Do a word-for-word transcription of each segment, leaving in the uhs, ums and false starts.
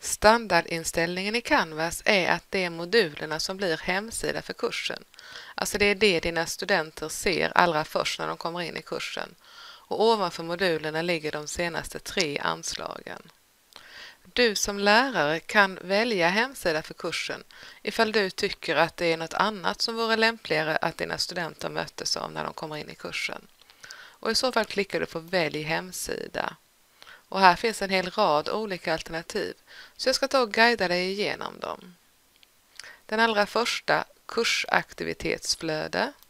Standardinställningen i Canvas är att det är modulerna som blir hemsida för kursen. Alltså det är det dina studenter ser allra först när de kommer in i kursen. Och ovanför modulerna ligger de senaste tre anslagen. Du som lärare kan välja hemsida för kursen ifall du tycker att det är något annat som vore lämpligare att dina studenter möttes av när de kommer in i kursen. Och i så fall klickar du på Välj hemsida. Och här finns en hel rad olika alternativ, så jag ska ta och guida dig igenom dem. Den allra första, kursaktivitetsflöde,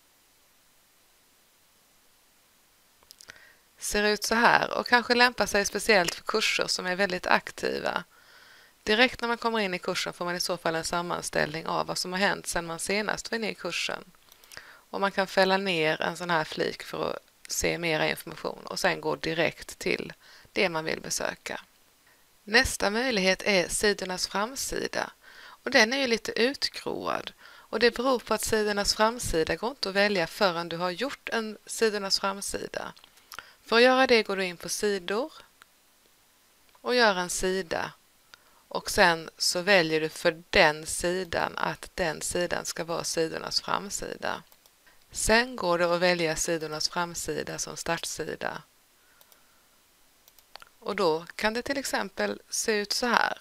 ser ut så här och kanske lämpar sig speciellt för kurser som är väldigt aktiva. Direkt när man kommer in i kursen får man i så fall en sammanställning av vad som har hänt sedan man senast var inne i kursen. Och man kan fälla ner en sån här flik för att se mera information och sen gå direkt till det man vill besöka. Nästa möjlighet är sidornas framsida och den är ju lite utgrovad och det beror på att sidornas framsida går inte att välja förrän du har gjort en sidornas framsida. För att göra det går du in på sidor och gör en sida och sen så väljer du för den sidan att den sidan ska vara sidornas framsida. Sen går det att välja sidornas framsida som startsida. Och då kan det till exempel se ut så här.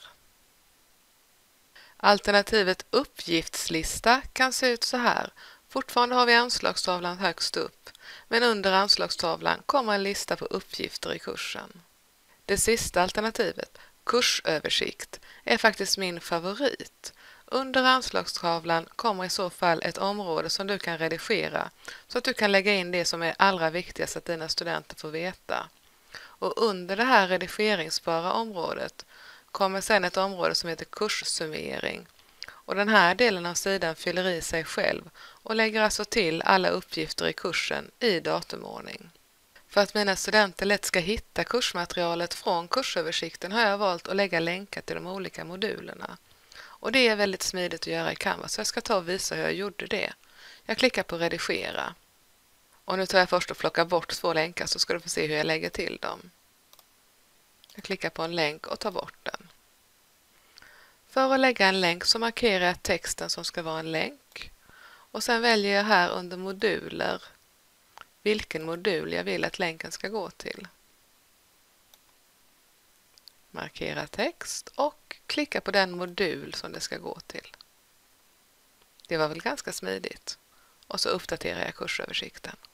Alternativet uppgiftslista kan se ut så här. Fortfarande har vi anslagstavlan högst upp, men under anslagstavlan kommer en lista på uppgifter i kursen. Det sista alternativet, kursöversikt, är faktiskt min favorit. Under anslagstavlan kommer i så fall ett område som du kan redigera så att du kan lägga in det som är allra viktigast att dina studenter får veta. Och under det här redigeringsbara området kommer sedan ett område som heter kurssummering. Och den här delen av sidan fyller i sig själv och lägger alltså till alla uppgifter i kursen i datumordning. För att mina studenter lätt ska hitta kursmaterialet från kursöversikten har jag valt att lägga länkar till de olika modulerna. Och det är väldigt smidigt att göra i Canvas så jag ska ta och visa hur jag gjorde det. Jag klickar på redigera. Och nu tar jag först och plockar bort två länkar så ska du få se hur jag lägger till dem. Jag klickar på en länk och tar bort den. För att lägga en länk så markerar jag texten som ska vara en länk. Och sen väljer jag här under moduler vilken modul jag vill att länken ska gå till. Markera text och klicka på den modul som det ska gå till. Det var väl ganska smidigt. Och så uppdaterar jag kursöversikten.